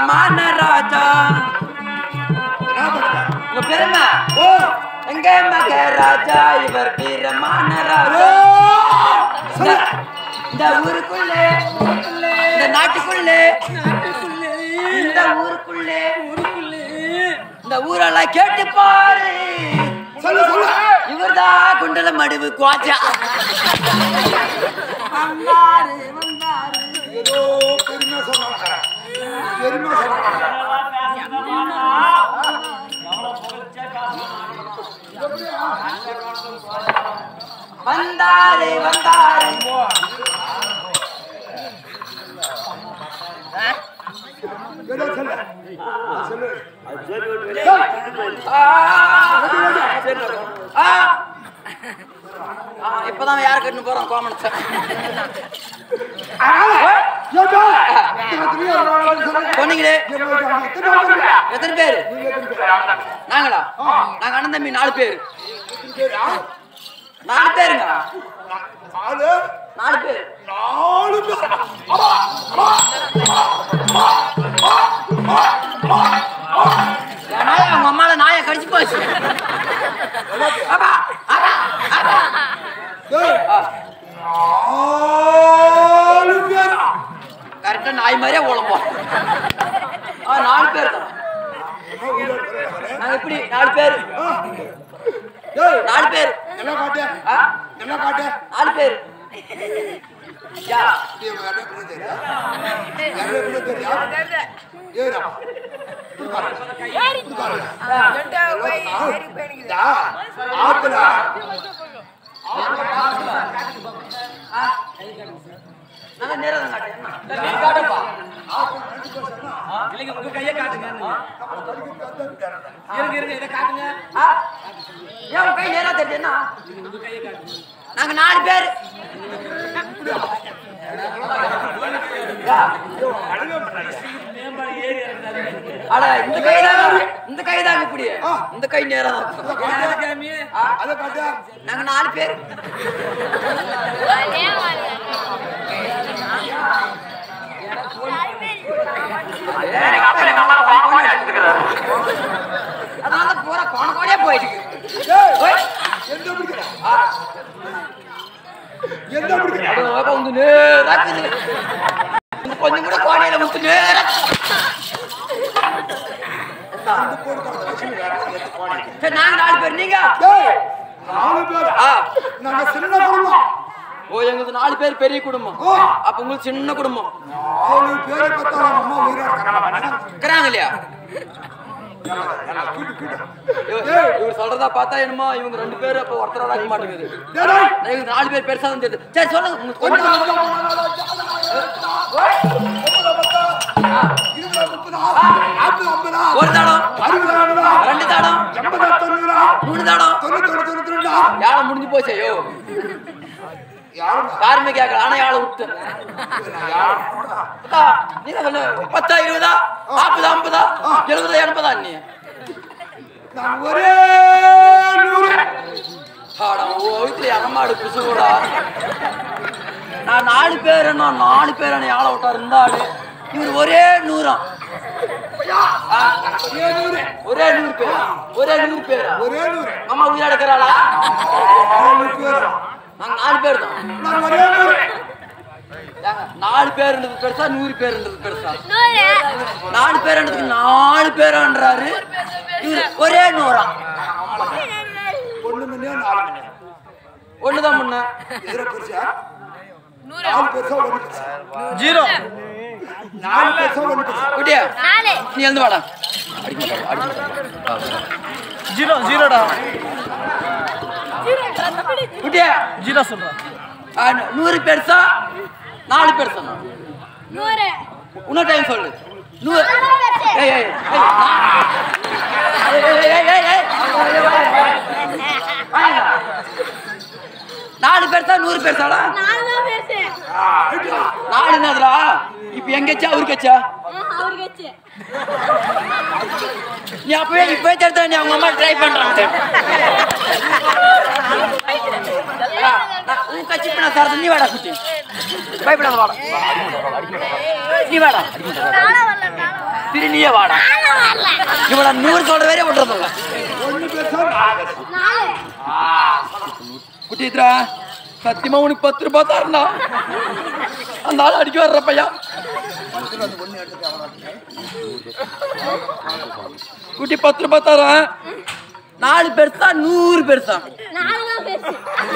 வீரமான ராஜா பெருமை எங்க மகராஜா இவர் வீரமான ராஜா இந்த ஊருக்குள்ளே இந்த நாட்டுக்குள்ளே இந்த ஊருக்குள்ளே இந்த ஊரெல்லாம் கேட்டு பாரு இவர்தான் குண்டல மடுவு குவாச்சா ஏதோ பெருமை சொன்னாங்க வந்தாரு வந்தாரு இப்பதான் யாரு கட்டு போறோம் கோமன் சொன்னீங்களே எத்தனை பேரு நாங்களா நாங்க அண்ணன் தம்பி 4 பேரு 4 பேருங்க 4 பேர் அவங்க அம்மால நாயை கடிச்சு போச்சு கரெக்டா நாய் மாதிரியே உழப்போம் 4 பேர் தான் நாங்க எப்படி 4 பேர் 4 பேர் என்ன காட்டு 4 பேர் கை நேரா தெரியுதுன்னா நாங்க 4 பேர் இந்த கைதாங்க இப்படி இந்த கை நேரம் நாங்க 4 பேர் அதனால பூரா கோண கோடியே போயிட்டு கொஞ்சம் கூட கோடையில முத்து நேர நாங்க 4 பேர் நீங்க 4 பேர் நாங்க சின்ன குடும்பம் ஓ எங்களுக்கு 4 பேர் பெரிய குடும்பம் அப்ப உங்களுக்கு சின்ன குடும்பம் 4 பேர் பத்தாம் அம்மா உயிரா இருக்கிறாங்க இல்லையா இவர் சொல்றதா பார்த்தா என்னமோ இவங்க 2 பேர் அப்ப ஒருத்தரோட ஆக மாட்டேங்குது 4 பேர் பெருசா தான் தெரியுது சரி சொல்லுங்க ஒரு தடம் 2 தடம் 3 தடம் யாழ முடிஞ்சு போச்சு ஐயோ யாருமே கேட்கல ஆனா யாழ விட்டு நீங்க சொல்லு 10 20 40 50 70 80 நீ ஒரே 100 அம்மாடு குசுடா நான் 4 பேர் யாழ விட்டா இருந்தாரு இவர் ஒரே 100 ஒரே 100 பேர் ஒரே 100 பேர் அம்மா உயிர் எடுக்கிறாளா நாங்க 4 பேர் தான் 4 பேருன்றது பெருசா 100 பேருன்றது பெருசா 4 பேருன்றதுக்கு 4 பேரான்றாரு ஒரே 100 ஒண்ணுதான் முன்ன 0 குட்டியா நீ எழுந்து வாடா 0 குட்டியா 0 சொல்றேன் 100 பெருசா 4 பெருசா 100 இன்னொரு டைம் சொல்லு 100 ஏய் ஏய் ஏய் 4 பெருசா 100 பெருசாடா 4 என்னதுடா இப்ப எங்கச்சா அவருக்கச்சா அவருக்கச்சு நீ அப்பவே இப்பவே தெரிஞ்சா நீ அவங்க அம்மா ட்ரை பண்றாங்க உன் கட்சி பண்ண சார் நீ வாடா குட்டி பயப்படாத வாடா நீ வாடா திருநியே வாடா இவனை 100 சொல்ற வரையும் விட்டுறதில்ல ஒண்ணு பேச குட்டித்ரா சத்தியமா உனக்கு 10 ரூபாய் தரண்டா அந்த ஆள் அடிக்க வர்ற பையா குட்டி 10 ரூபாய் தரேன் 4 பெருசா 100 பெருசா 4 பெருசு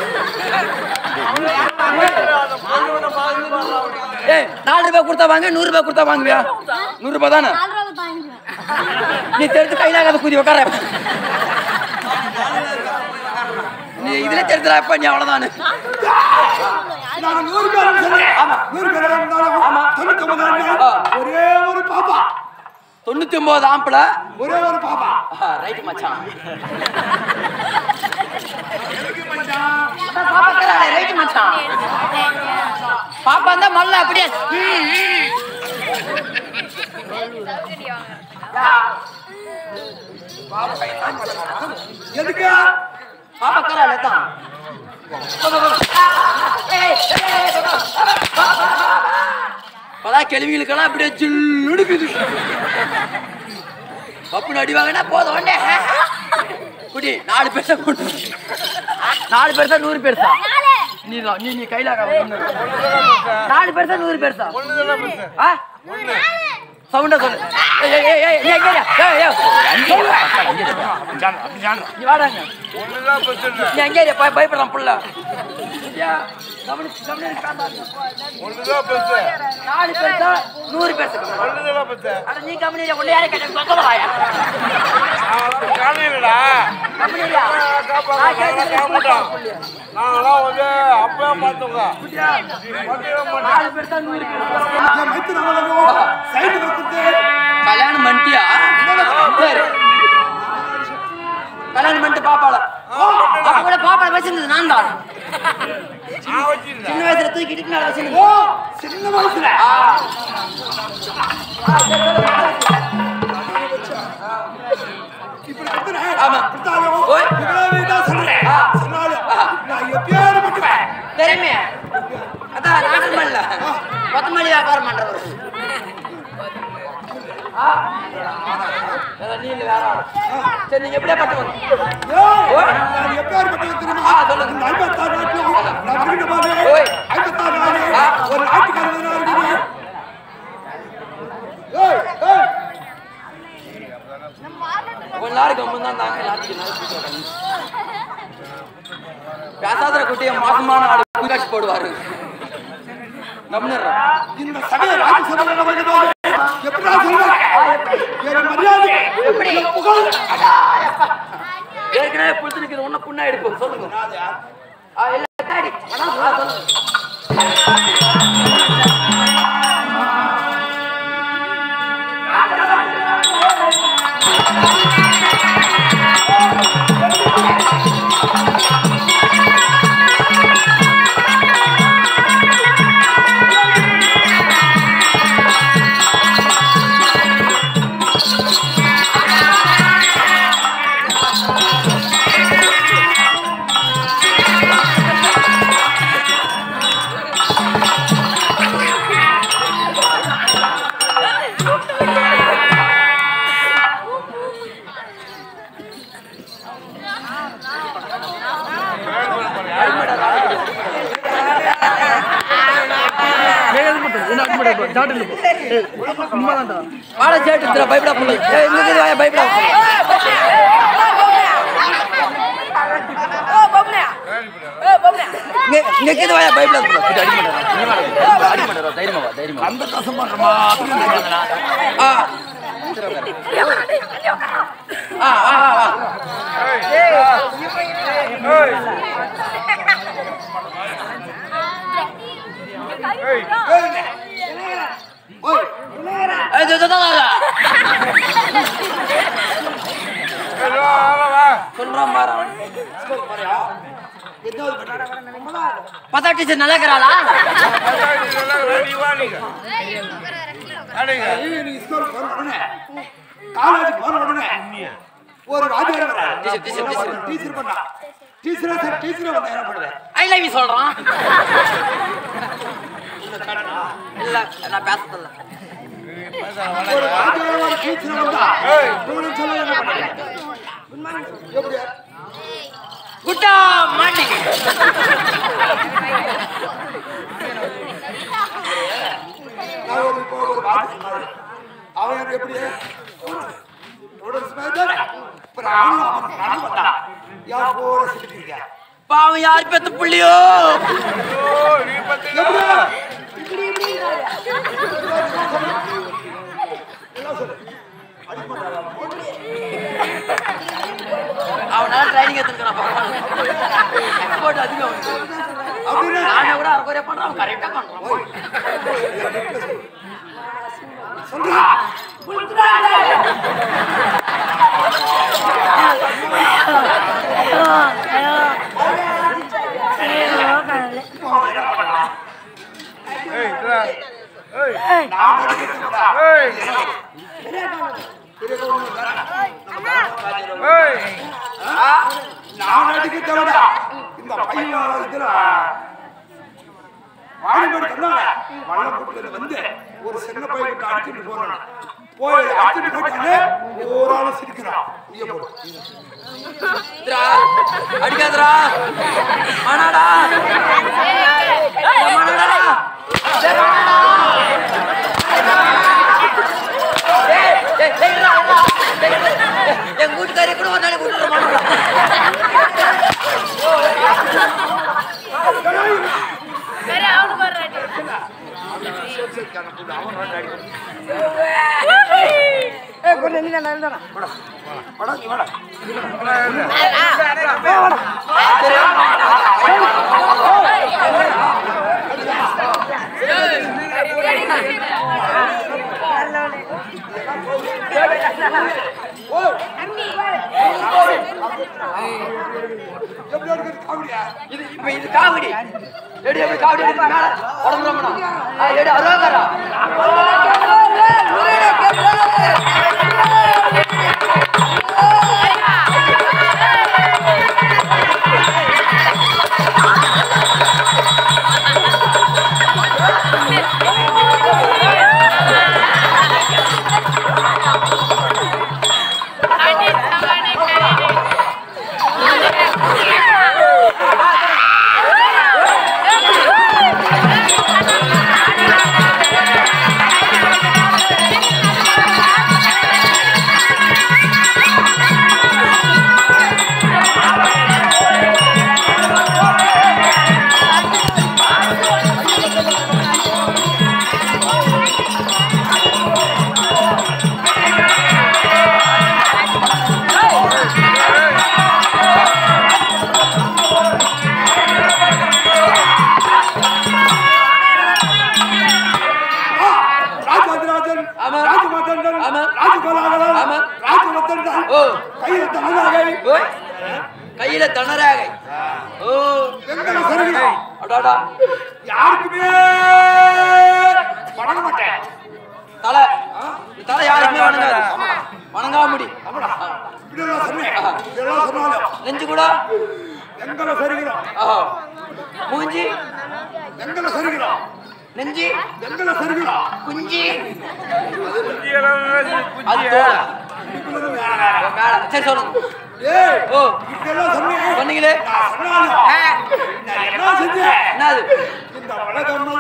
ஏய் 4 ரூபாய் கொடுத்தா வாங்க 100 ரூபாய் கொடுத்தா வாங்குவியா 100 ரூபாய் தானே 4 ரூபாய் தாங்குவேன் நீ தெரிஞ்சு கையிலாகாத குதி உட்கார நீ இதுல தெரிஞ்சுறாப்ப நீ அவ்வளவுதானே நான் 100 பேர் சொன்னேன் ஆமா 100 பேர் இருந்தாலும் ஆமா 99 ஒரே ஒரு பாப்பா 99 ஆம்பளை ஒரே ஒரு பாப்பா ரைட் மச்சான் பாப்பா கராளே ரைட் மச்சான் பாப்பா அந்த மல்ல அப்படியே எதுக்கு பாப்பா கராளே தான் பதா கேள்விகளுக்கெல்லாம் அப்படியே ஜில்லுடுக்குது பப்புன்னு அடி வாங்கினா போதும் உடனே குடி 4 பேர்சா கொண்டு 4 பேர்சா 100 பேர்சா நீ கையில 4 பேர்சா 100 பேர்சா சவுண்டா சொல்லு நீ வாடாங்க நீ எங்கே பயப்படுறான் புள்ள 4 பேர்சா 100 பேர்சா அட நீ கம்பெனியில உள்ள யாரை கேட்ட சொல்லுவாயா காலையிலடா கம்பெனியா நாங்களாம் வந்து அப்பவே பார்த்தோங்க 4 பேர்சா 100 பேர்சா என் மைத்து நம்மள சைடு கொடுத்து கல்யாணம் பண்ணிட்டியா சரி கல்யாணம் பண்ணிட்டு பாப்பாள அப்ப கூட பாப்பாள வச்சிருந்தது நான் தான் நான் வச்சிருந்தேன் சின்ன வயசுல தூக்கிட்டு நான் ஓ வச்சிருந்தேன் சின்ன வயசுல இப்படி கொடுத்துறேன் ஆமா. கொடுத்தாலும் ஓய். இவ்வளவு தான் சொல்றேன் சொன்னாலும் நான் எப்பயாவது மட்டுமே தெரியுமே அதான் நாடகம் பண்ணல 10 மணி வியாபாரம் பண்றவர் நீ இல்ல வேற ஆளு. சரி நீங்க எப்படியா பட்டுவாங்க நான் எப்பயாவது மட்டும் தெரியுமா சொல்லுங்க. இந்த 56 நாட்டிலும் நான் விரும்பின போது ஓய். 56 நாடு ஒரு நாட்டுக்காரன் இருக்குது ஏய் ஏய் கொஞ்ச நேரம் கம்மன் தான் தாங்க பேசாத குட்டிய மாசமான ஆளு குதிராட்சி போடுவாரு கம்னர்றா இந்த சபையை ராஜ்யசபையில வரும்போது எப்படி நான் சொல்றேன் என் மரியாதை எப்படி? என் புகழ் ஏற்கனவே புடிச்சு நிக்கிற ஒண்ணு புண்ணா எடுப்போம் சொல்லுங்க இல்ல டாடி அதான் சொல்லுங்க வாட சேட்டு பயப்படா புள்ள இங்க வாயா பயப்படா இங்க கேது வாயா பயப்படா புள்ள இது அடி மாட்டறா தைரியமா வா தைரியமா அந்த கசம் பண்றமா ஆ ஆ ஆ ஏய் ஓய் ஏய் சொல்றான் பாரு பத்தா டீச்சர் நல்லா இருக்கிறாளா நீ ஸ்கூல் போன உடனே காலேஜ் போன உடனே ஒரு வாத்தியார் வர டீச்சர் பண்ணா டீச்சர் வந்து என்ன பண்ணுவேன் ஐ லவ் யூ சொல்றான் இல்ல நான் பேசல ஒரு வாத்தியார் டீச்சர் வந்தா இவனும் சொல்ல என்ன பண்ண எப்படி குட்டா மார்னிங் நான் ஒரு வார்த்தை சொன்னேன் அவன் எப்படி நூடுல்ஸ் மேதர் பிராணம் அவன் நான் வந்தா யார் போற சிரிக்கிறீங்க பாவம் யார் பெத்த புள்ளியோ நீ பத்தியா அவனால ட்ரைனிங் எடுத்துக்கிறான் எக்ஸ்போர்ட் அதிகம் அப்படின்னா நானே கூட அரை குறையா பண்றான் அவன் கரெக்டா பண்றான் சொல்றா ஏய் இதா ஏய் நான் அடிக்கிறேன்டா ஏய் ஏய் நான் அடிக்கிறேன்டா இந்த பையன் இதுல வாணிபடி சொன்னாங்க மல்லபுட்டில வந்து ஒரு சின்ன பையன் கிட்ட அடிச்சிட்டு போறான் போய் அடிச்சிட்டு போட்டானே ஒரு ஆளு சிரிக்கிறான் நீ போடு அடிக்காதரா மனாடா மனாடா என் வீட்டுக்காரி கூட வந்தாலே கூட்டு மாட்டா இது இப்ப இது காவடி எடி எப்படி காவடி எடுத்து மேல உடம்புறோம்னா எடி அரோகரா கையில தணராகை யாருக்குமே வணங்க மாட்டேன் தலை தலை யாருக்குமே வணங்காது வணங்கா முடி இப்படியெல்லாம் சொன்னேன் இதெல்லாம் சொன்னாலும் நெஞ்சு கூட எங்களை சரிகிறோம் மூஞ்சி எங்களை சரிகிறோம் நெஞ்சி எங்களை சரிகிறோம் குஞ்சி குஞ்சி அது தோல். மேல சரி சொல்லுங்க ஏய் ஓ இப்படியெல்லாம் சொன்னேன் சொன்னீங்களே நான் சொன்னாலும் நான் என்ன செஞ்சேன் என்னது இந்த உலகம்